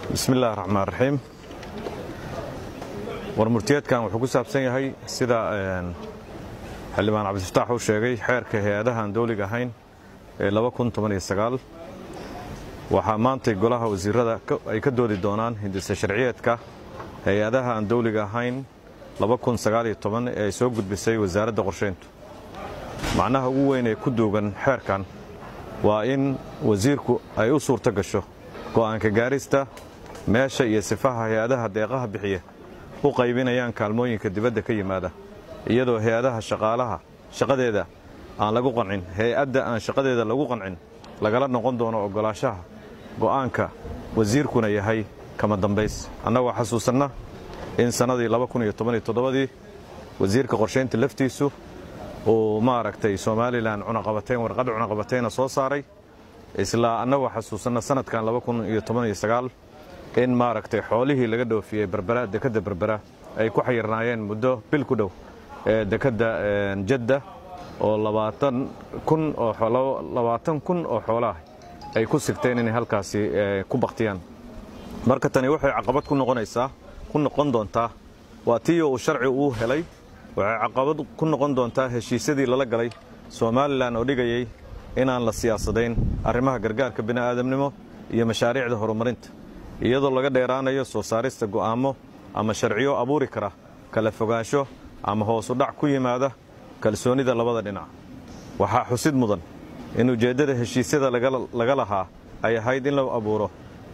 بسم الله الرحمن الرحيم warmurtiyeedkan wuxuu ku saabsan yahay sida xildhibaan Cabdifataax uu sheegay xeerka hay'adaha dawliga ahayn ee 2019 waxa maanta golaha wasiirada ay ka doodi doonaan hindisa sharciyeedka hay'adaha dawliga ahayn 2019 ee soo gudbisay wasaaradda qorsheynta macnaha ugu weyn ee ku duugan xeerkan waa in wasiirku ay u suurta gasho go'aanka gaarista meesha iyo sifaha hay'adaha deeqaha bixiya u qaybinayaan kaalmooyinka dibadda ka yimaada iyadoo hay'adaha shaqadeeda aan lagu qancin hay'adda aan shaqadeeda lagu qancin lagala noqon doono ogolaanshaha go'aanka wasiirkuna yahay kama dambays annagu xasuusanna in sanadii 2017 wasiirka qorsheynta laftiisu oo maaragtay Soomaaliland warqad cunaqabateyn soo saaray isla annagu xasuusanna sanadkan 2019 in maaragtay xoolihii laga dhoofiyay Berbera dekada Berbera ay ku xayirnaayeen muddo bil ku dhow dekada Jeddah oo 20,000 oo xoolaha ay ku sigteen in halkaasi ku baqtiyaan marka tani waxay caqabad ku noqon doontaa waa tii uu sharci u helay waxay caqabad ku noqon doontaa heshiisyadii lala galay Soomaaliland oo dhigayay inaan la siyaasadayn arrimaha gargaarka bini'aadamnimo iyo mashaariicda horumarinta iyadoo laga dheeraanayo soo saarista go'aamo ama sharciyo abuuri kara kala fogaansho ama hoos u dhac ku yimaada kalsoonida labada dhinac waxaa xusid mudan in ujeedada heshiisyada laga lahaa ay ahayd in la abuuro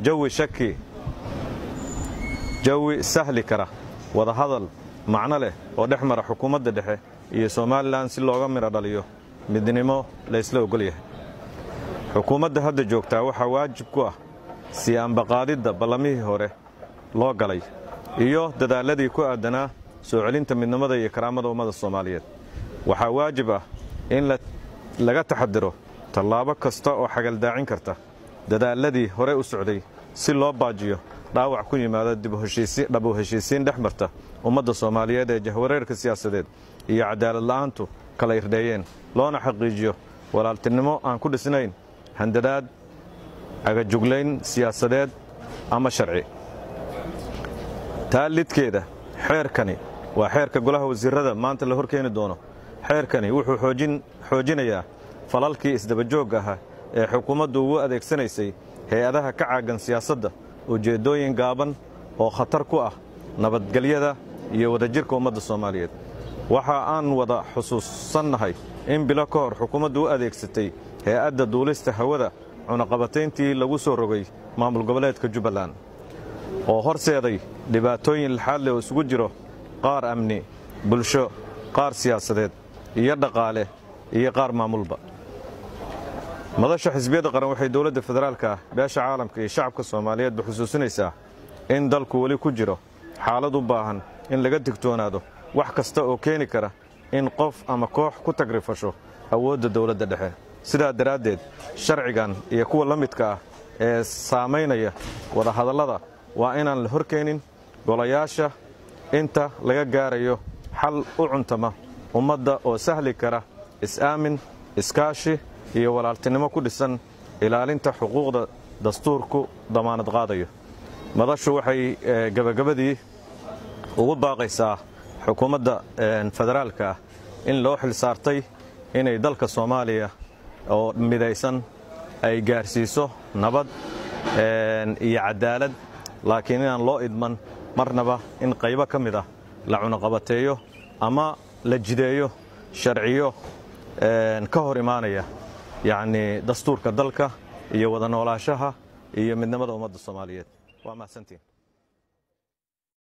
jawi sahli kara wada hadal macno leh oo dhex mara xukuumadda dhexe iyo Soomaaliland si looga miro dhaliyo midnimo la isla ogol yahay xukuumadda hadda joogtaa waxa waajib ku ah siyaanbaqaadida ballamihii hore loo galay iyo dadaaladii ku aadanaa soo celinta midnimada iyo karaamada ummada Soomaaliyeed waxa waajib ah in laga taxadiro tallaabo kasta oo xagaldaacin karta dadaaladii hore u socday si loo baajiyo dhaawac ku yimaada dib u heshiisiin dhex marta ummadda Soomaaliyeed ee jahwareerka siyaasadeed iyo cadaalad la'aantu kala irdheeyeen loona xaqiijiyo walaaltinimo aan ku dhisnayn handadaad agajuglayn siyaasadeed ama sharci taalidkeeda xeerkani waa xeerka golaha wasiirada maanta la horkeeni doono xeerkani wuxuu xoojinayaa falalkii isdaba joog ah ee xukuumaddu ugu adeegsanaysay hay'adaha ka caagan siyaasadda ujeedooyin gaaban oo khatar ku ah nabadgelyada iyo wadajirka ummadda Soomaaliyeed waxa aan wada xusuusannahay in bilo ka hor xukuumaddu u adeegsatay hay'adda duulista hawada cunaqabateyntii lagu soo rogay maamul goboleedka Jubbaland oo horseeday dhibaatooyin laxaad leh oo isugu jiro qaar amni bulsho qaar siyaasadeed iyo dhaqaale iyo qaar maamulba madasha xisbiyada qaran waxay dawladda federaalka beesha caalamka iyo shacabka Soomaaliyeed xusuusinaysaa in dalku wali ku jiro xaalad u baahan in laga digtoonaado wax kasta oo keeni kara in qof ama koox ku tagrifasho awoodda dawladda dhexe sidaa daraaddeed sharcigan iyo kuwa la midka ah ee saameynaya wada hadallada waa inaan la horkeenin golayaasha inta laga gaarayo xal u cuntama ummadda oo sahli kara is-aamin iskaashi iyo walaaltinimo ku dhisan ilaalinta xuquuqda dastuurku damaanad qaadayo madashu waxay gabagabadii ugu baaqaysaa xukuumadda federaalka ah in loo xil saartay inay dalka Soomaaliya oo midaysan ay gaarsiiso nabad iyo cadaalad laakiin aan loo idman marnaba in qaybo ka mid ah la cunaqabateeyo ama la jideeyo sharciyo ka hor imaanaya dastuurka dalka iyo wada noolaanshaha iyo midnimada ummadda Soomaaliyeed waa mahadsantiin